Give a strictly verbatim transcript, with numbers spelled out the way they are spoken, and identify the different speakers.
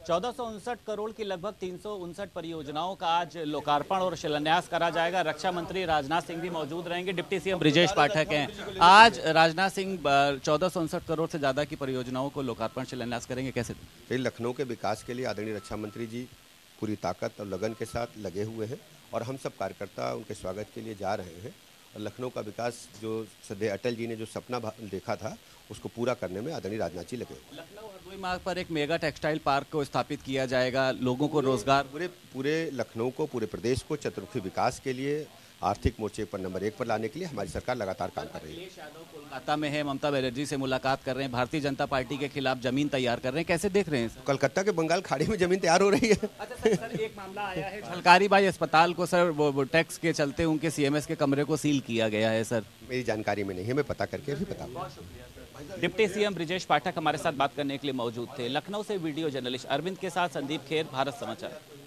Speaker 1: चौदह सौ उनसठ करोड़ की लगभग तीन सौ उनसठ परियोजनाओं का आज लोकार्पण और शिलान्यास करा जाएगा। रक्षा मंत्री राजनाथ सिंह भी मौजूद रहेंगे। डिप्टी सीएम ब्रिजेश पाठक हैं। आज राजनाथ सिंह चौदह सौ उनसठ करोड़ से ज्यादा की परियोजनाओं को लोकार्पण शिलान्यास करेंगे। कैसे?
Speaker 2: लखनऊ के विकास के लिए आदरणीय रक्षा मंत्री जी पूरी ताकत और लगन के साथ लगे हुए हैं और हम सब कार्यकर्ता उनके स्वागत के लिए जा रहे हैं। और लखनऊ का विकास जो सदैव अटल जी ने जो सपना देखा था उसको पूरा करने में आदरणीय राजनाथ जी लगे।
Speaker 1: लखनऊ हरदोई मार्ग पर एक मेगा टेक्सटाइल पार्क को स्थापित किया जाएगा। लोगों को रोजगार,
Speaker 2: पूरे पूरे लखनऊ को, पूरे प्रदेश को चतुर्मुखी विकास के लिए, आर्थिक मोर्चे पर नंबर एक पर लाने के लिए हमारी सरकार लगातार काम कर रही है।
Speaker 1: अखिलेश यादव कोलकाता में है, ममता बनर्जी से मुलाकात कर रहे हैं, भारतीय जनता पार्टी के खिलाफ जमीन तैयार कर रहे हैं। कैसे देख रहे हैं?
Speaker 2: कलकत्ता के बंगाल खाड़ी में जमीन तैयार हो रही है।
Speaker 1: अच्छा सर, सर एक मामला आया है झलकारी बाई अस्पताल को सर वो, वो टैक्स के चलते उनके सीएमएस के कमरे को सील किया गया है। सर
Speaker 2: मेरी जानकारी में नहीं है, मैं पता करके भी बता।
Speaker 1: डिप्टी सीएम ब्रिजेश पाठक हमारे साथ बात करने के लिए मौजूद थे। लखनऊ से वीडियो जर्नलिस्ट अरविंद के साथ संदीप खेर, भारत समाचार।